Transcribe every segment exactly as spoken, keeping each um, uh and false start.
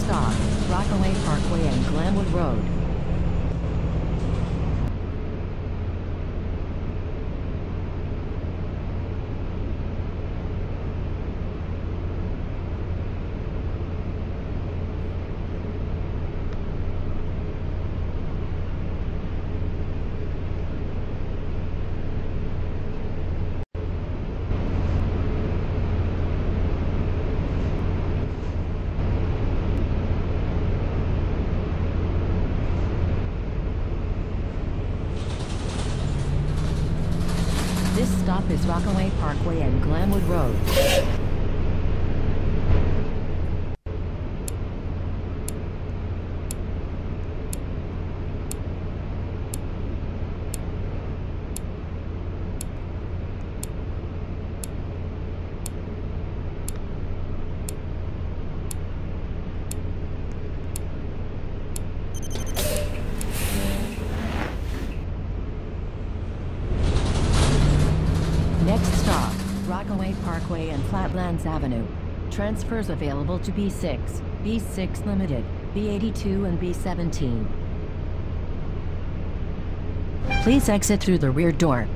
stop, Rockaway Parkway and Glenwood Road. This stop is Rockaway Parkway and Glenwood Road. Next stop, Rockaway Parkway and Flatlands Avenue. Transfers available to B six, B six Limited, B eighty-two and B seventeen. Please exit through the rear door.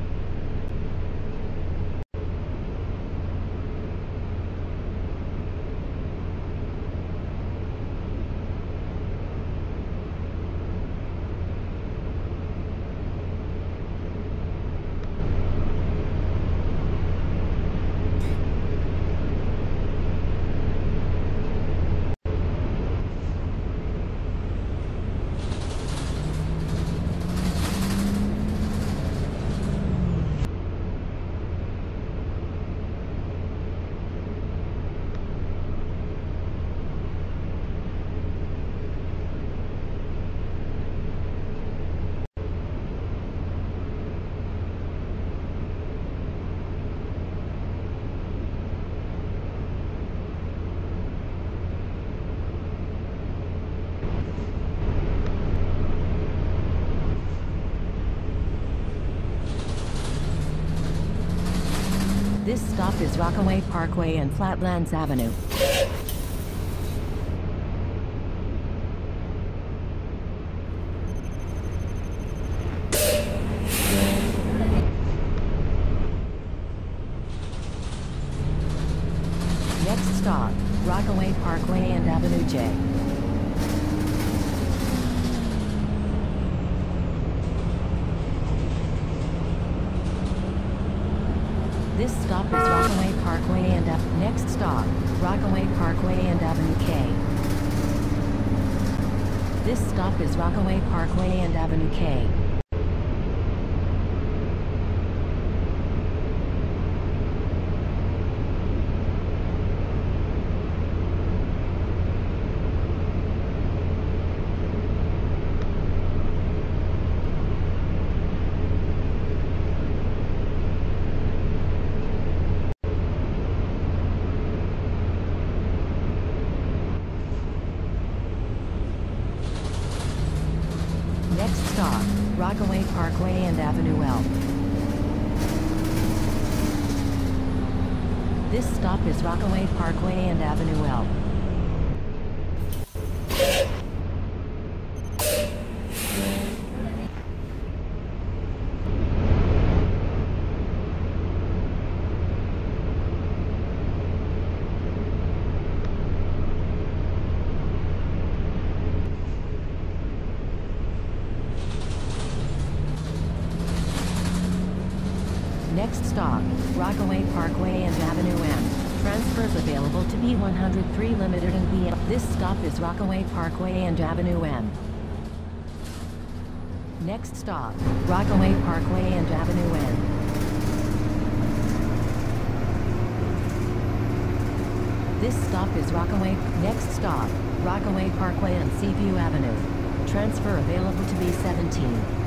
This stop is Rockaway Parkway and Flatlands Avenue. Next stop, Rockaway Parkway and Avenue J. This stop is Rockaway Parkway and Ave- Next stop, Rockaway Parkway and Avenue K. This stop is Rockaway Parkway and Avenue K. Next stop, Rockaway Parkway and Avenue L. This stop is Rockaway Parkway and Avenue L. Next stop, Rockaway Parkway and Avenue M. Transfers available to B one oh three Limited and B. This stop is Rockaway Parkway and Avenue M. Next stop, Rockaway Parkway and Avenue N. This stop is Rockaway. Next stop, Rockaway Parkway and Seaview Avenue. Transfer available to B seventeen.